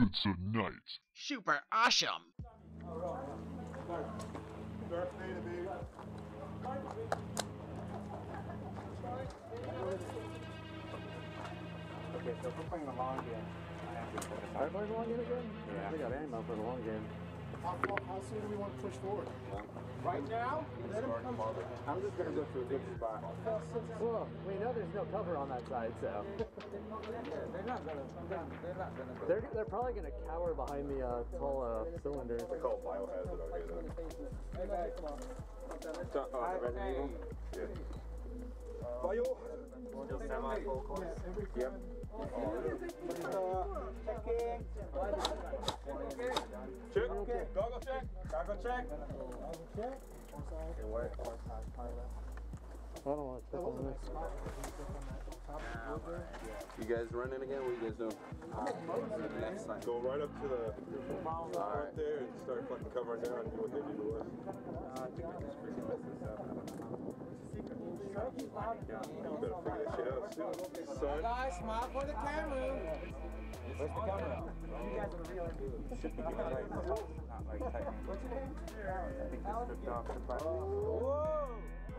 tonight. Super awesome. Okay, so if we're playing the long game, I have to put this Are we playing the long game again? Yeah. We got ammo for the long game. How soon do we want to push forward? Right now? I'm just going to go to a good spot. Well, we know there's no cover on that side, so. They're not going to go. They're probably going to cower behind the tall cylinders. They call it biohazard out here, though. So, Resident Evil? Yeah. Bio? Semi-full course? Yep. Checking. Check. Goggle check. Goggle check. I don't want to step on this. You guys running again? What are you guys doing? Go right up to the front there and start fucking covering down and do what they do to us. I think we just freaking messed this up. You better figure that shit out soon, son. Guys, smile for the camera. Where's the camera? You guys are real. Should be tight. Not like tight. What's your name? I think this ripped off the back. Whoa!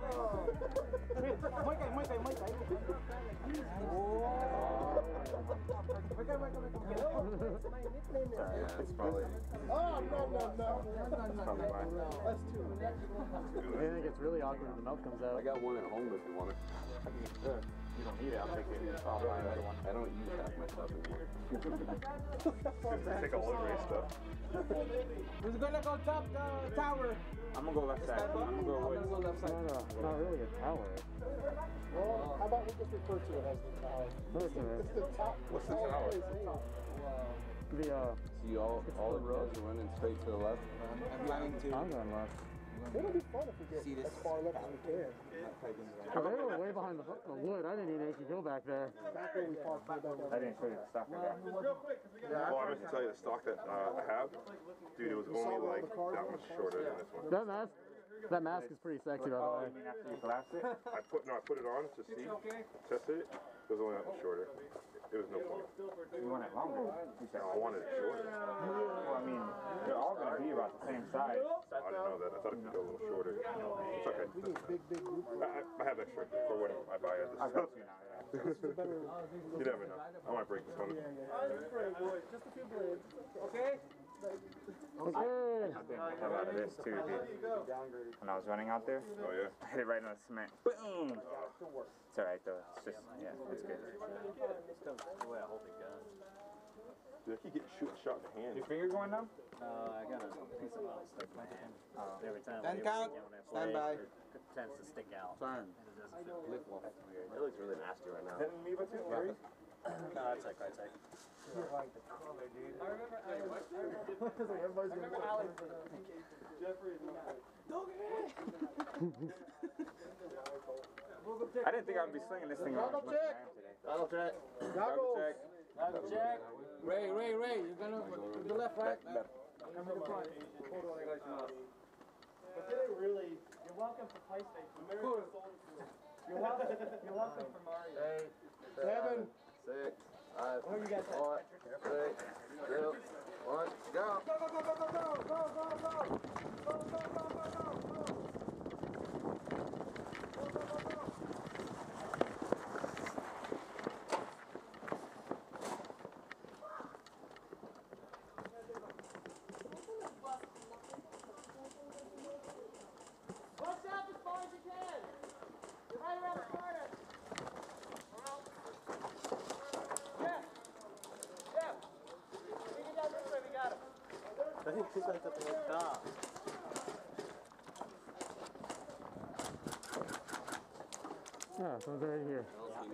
It's probably. Oh, no. That's probably why. That's too much. I think it's really awkward when the milk comes out. I got one at home if you want it. You don't need it. I'll take it. I'll buy another one. I don't use half my stuff anymore. Take all over your stuff. Who's gonna go top the tower? I'm gonna go left side. I'm gonna go left side. No, it's not really a tower. Well, how about we just refer to it as the tower? Listen, It's the top. What's the tower? the See, all the roads are running straight to the left. I'm planning to. I'm going left. It'll be fun if we get as far left as we can. Oh, they were way behind the wood. I didn't even actually go back there. Back where we parked. I didn't show you the stock there. Well, I was to tell you the stock that I have, dude, it was only like that much shorter than this one. That mask is pretty sexy, by the Oh, way. you mean after you collapse it? I put it on to see, tested it. It was only that much shorter. It was no point. You want it longer? You said, I wanted it shorter. well, I mean, they're all going to be about the same size. I didn't know that. I thought it could go a little shorter. It's okay. Big group. I have extra for when I buy it. I got you now, yeah. You never know. I might break this one. Just a few blades. Okay? Okay. I think I have out of this too, dude. When I was running out there, Oh yeah. I hit it right on the cement. Boom! It's alright though. It's just, yeah, it's good. Dude, I keep getting shot in the hand. Your finger going down? I got a piece of metal stuck in my hand. Every time Stand count. Stand by. it tends to stick out. Turn. And it doesn't feel It looks really nasty right now. Hitting me with it, Gary? No, it's like right side. I didn't think I'd be slinging this thing around as much as I am today. Goggle check. Goggle check. Goggle check. Ray, you're gonna to the left, right? But did it really? You're welcome for PlayStation. You're welcome for Mario. 8, 7, 6, 5, What do you guys 4, 3, 2, 1, go. Watch out as far as you can. You're right around the corner. Yeah. We get down this way, we got him. I think he's at the top. Yeah, someone's right here.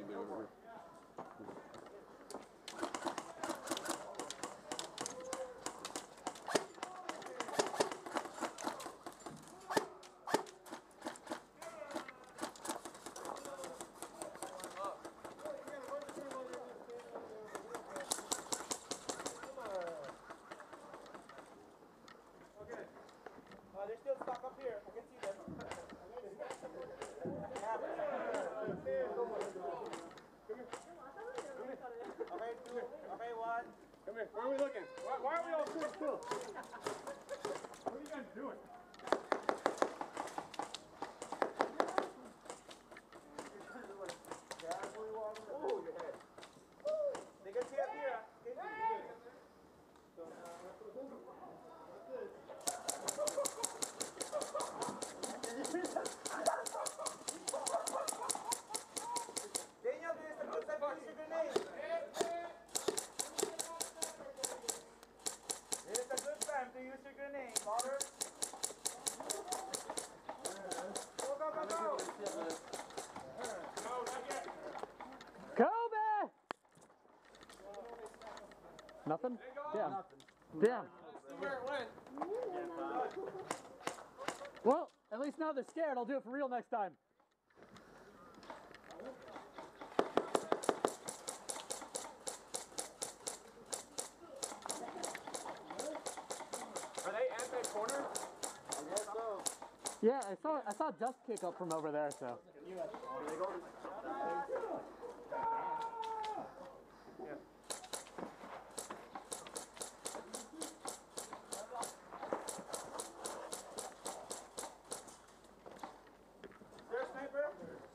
They're still stuck up here. I can see them. Come Hey, where are we looking? Why are we all sitting still? What are you guys doing? Oh, your head. They can see up here. Daniel, this is a good time to use your grenade. This is a good time to use your grenade, Potter. Go, go, go, go. No, not yet. Kobe! Nothing? Damn. Damn. Where it went. Well, at least now they're scared. I'll do it for real next time. Are they at that corner? Yeah, I saw dust kick up from over there, so. There, sniper.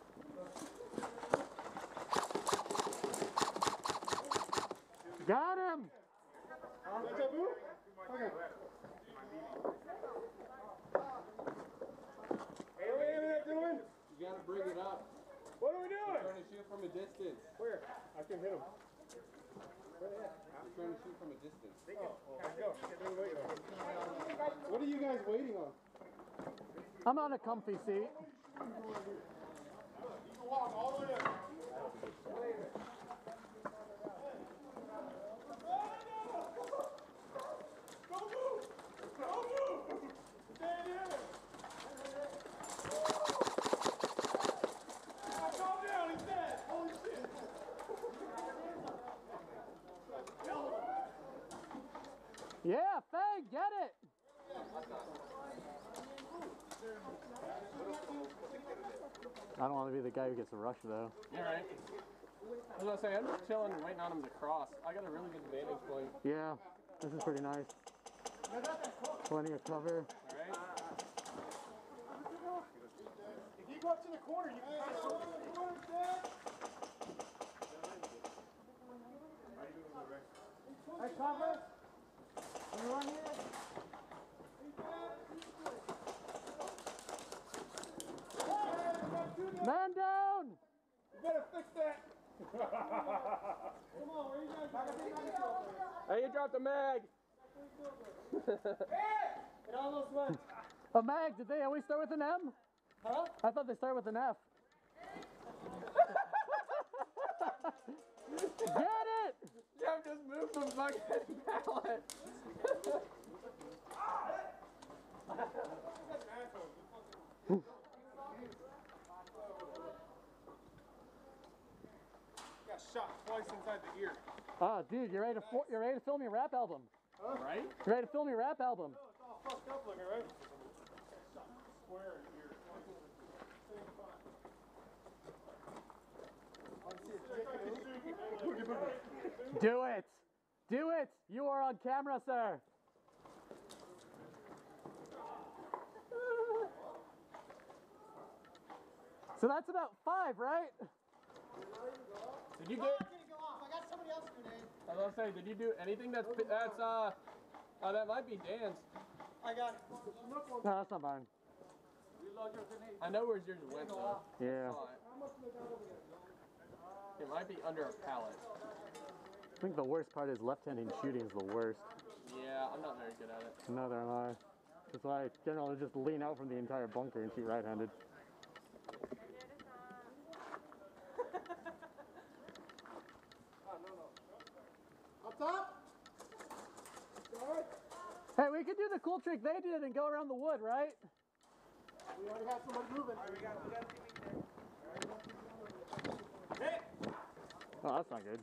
Got him! Hey, what are we doing? You gotta bring it up. What are we doing? Trying to shoot from a distance. Where? I can hit him. I'm trying to shoot from a distance. Let's go. What are you guys waiting on? I'm on a comfy seat. Walk all the way up. Yeah, Fang, get it! I don't want to be the guy who gets a rush, though. Yeah, right. I was gonna say, I'm just chilling and waiting on him to cross. I got a really good vantage point. Yeah, this is pretty nice. Plenty of cover. Alright? If you go up to the corner, you can kind of... Hey, cover. You run here. Man down! You better fix that. Come on, where you guys? Hey, you dropped a mag! It almost went. A mag, did they always start with an M? Huh? I thought they start with an F. Get it! Jeff just moved the fucking pallet! Got shot twice inside the ear. Oh, dude, you're ready to film your rap album. Right? You're ready to film your rap album. No, it's all fucked up looking, right? Shot square in the ear. Do it! Do it! You are on camera, sir. So that's about 5, right? Did you I'm get... not gonna go off. I got somebody else's grenade. I was gonna say, did you do anything that's... Oh, that might be Dan's. I got it. No, that's not mine. I know where yours went, though. Yeah. Saw it. It might be under a pallet. I think the worst part is left-handed shooting is the worst. Yeah, I'm not very good at it. Neither am I. That's why I generally just lean out from the entire bunker and shoot right-handed. Up top? Hey, we could do the cool trick they did and go around the wood, right? We already have somebody moving. Oh, that's not good.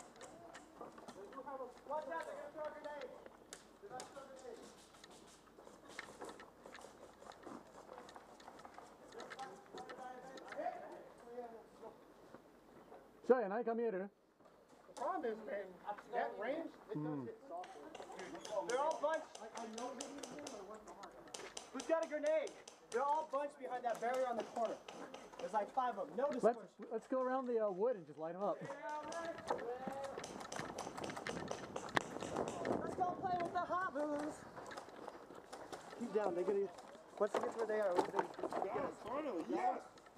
Watch out, they're gonna throw a grenade. They're not throwing a grenade. Show you, I come here. The problem is, man, That range, it does hit softly. They're all bunched. Who's got a grenade? They're all bunched behind that barrier on the corner. There's like 5 of them. No dispersion. Let's go around the wood and just light them up. Let's go play with the hobos. Keep down. They're gonna. Once they get to where they are, they get us. Finally, yes!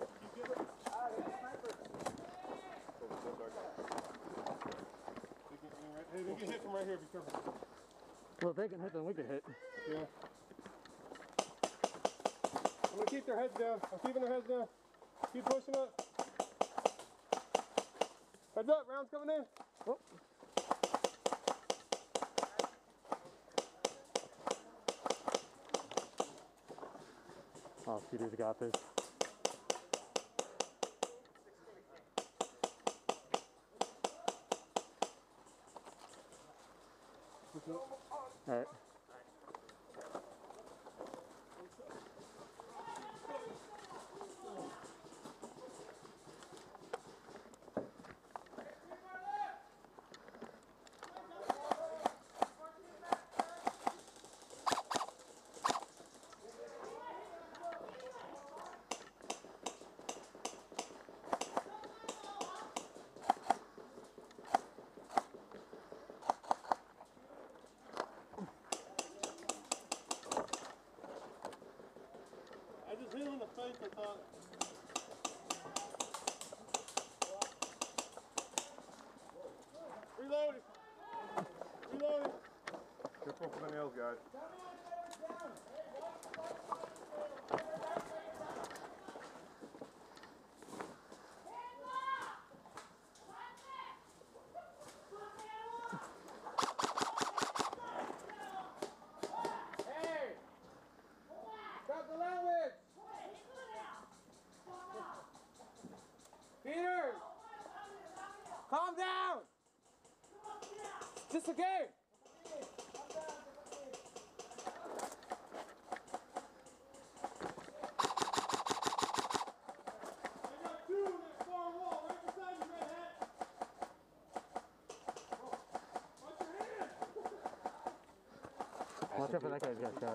Hey, they can hit from right here, be careful. Well, if they can hit, then we can hit. Yeah. I'm gonna keep their heads down. I'm keeping their heads down. Keep pushing up. Heads up, rounds coming in. Oh. Oh, Peter's got this. All right. I just hit him in the face, I thought. Reloading. Reloading. Careful for the nails, guys. Peter! Calm down! Just a game! Watch out for that guy's got shot.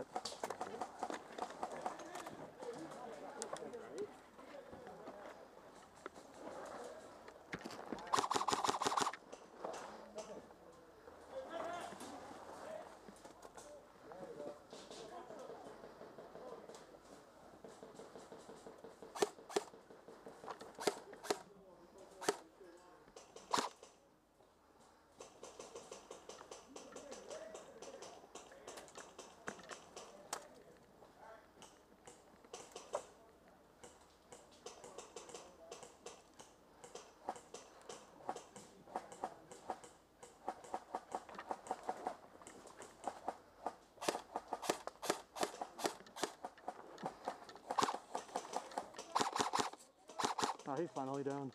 Oh, he's finally down.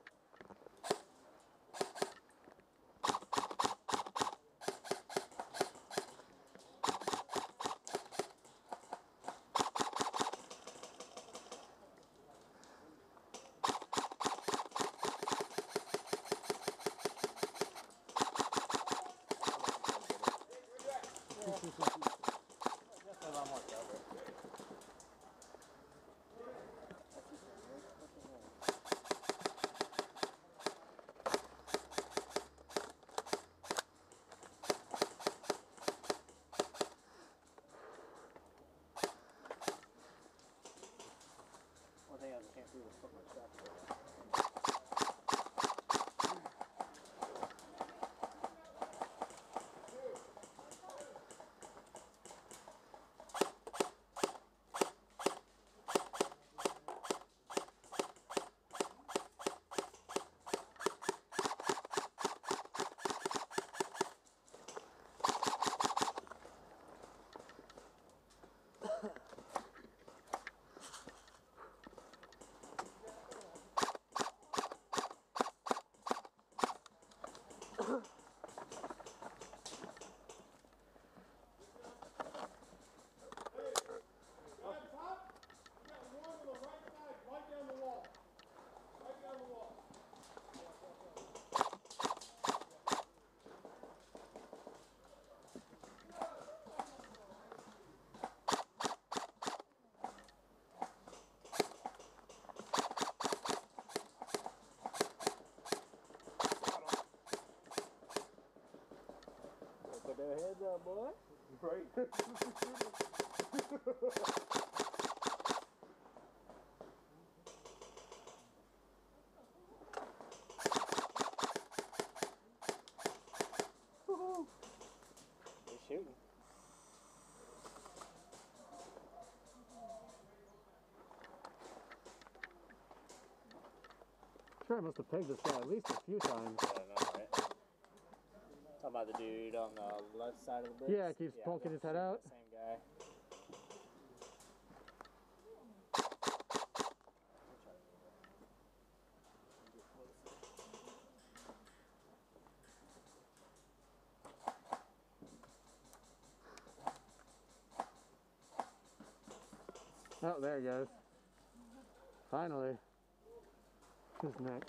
Put their heads up, boy. Right. They're shooting. Sure, I must have pegged this guy at least a few times. Yeah, I know, right? Talking about the dude on the left side of the bridge? Yeah, keeps poking his head out. Same guy. Oh, there he goes. Finally. Who's next?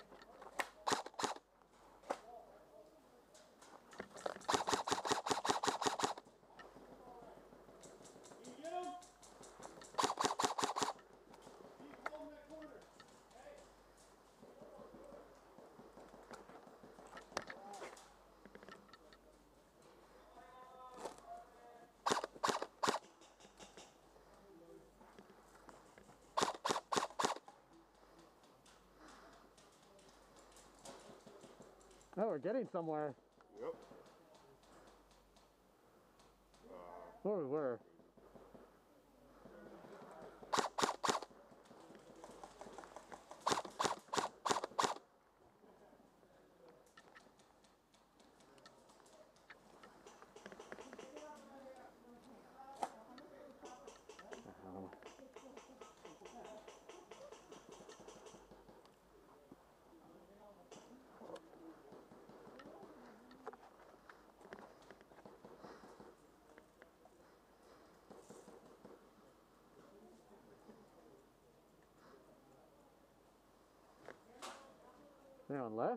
Oh, we're getting somewhere. Yep. Where we were. Anyone left?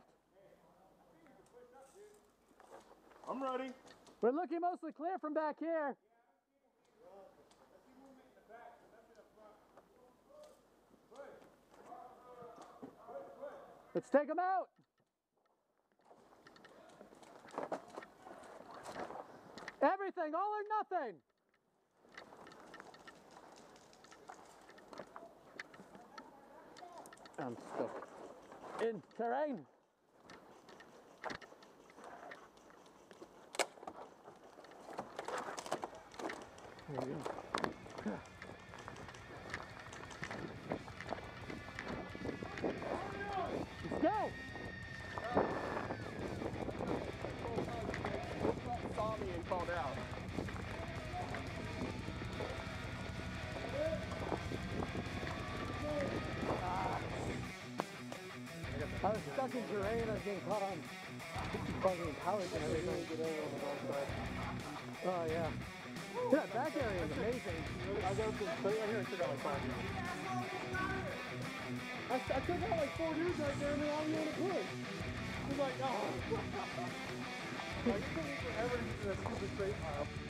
I'm ready. We're looking mostly clear from back here. Let's take them out. Everything, all or nothing. I'm stuck in terrain. There you go. Let's go. Saw me and called out. I was stuck in terrain. I was getting caught on fucking pallets and everything. Oh yeah. That back area is amazing. I'll go right here and sit down my car. I took out like 4 dudes right there and they're all in the push. I was like, oh. Like, you couldn't forever into that stupid straight pile.